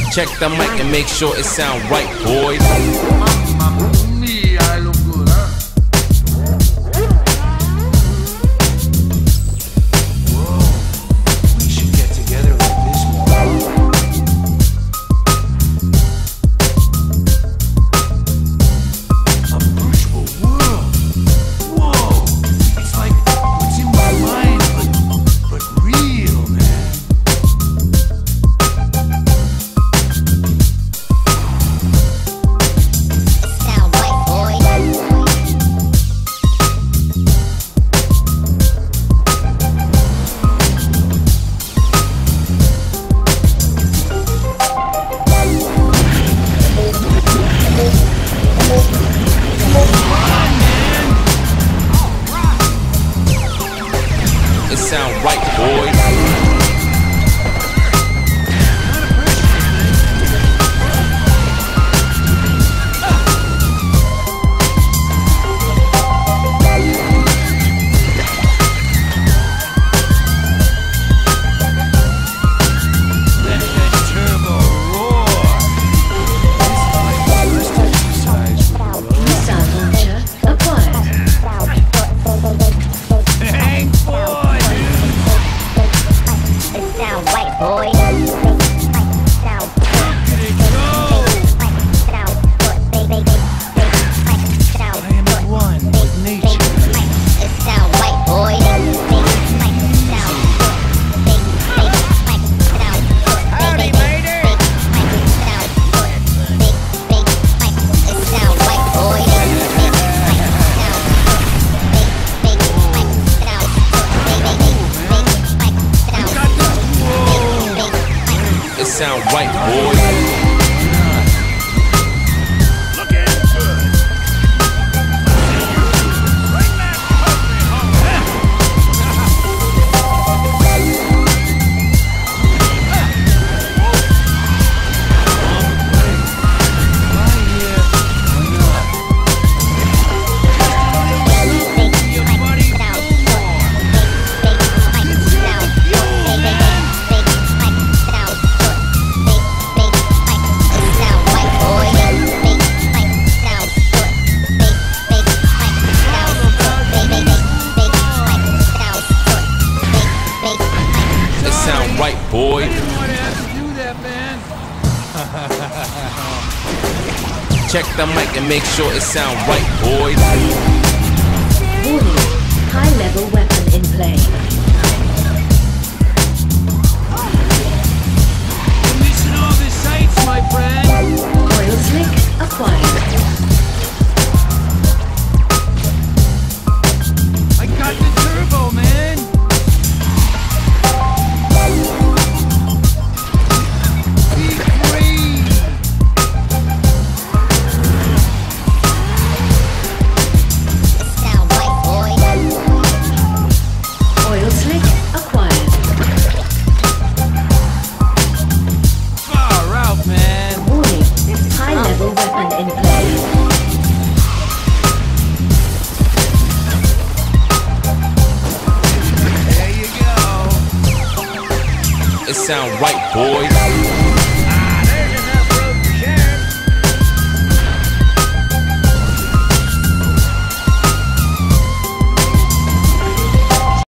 Check the mic and make sure it sound right, boys. Sound right, boys. Sound right, boys. Right, boy. I didn't want to have to do that, man. Check the mic and make sure it sound right, boys. Warning, high-level weapon in play. You're missing all the sights, my friend. Oil slick acquired. I got the turbo, man. It sound right, boys.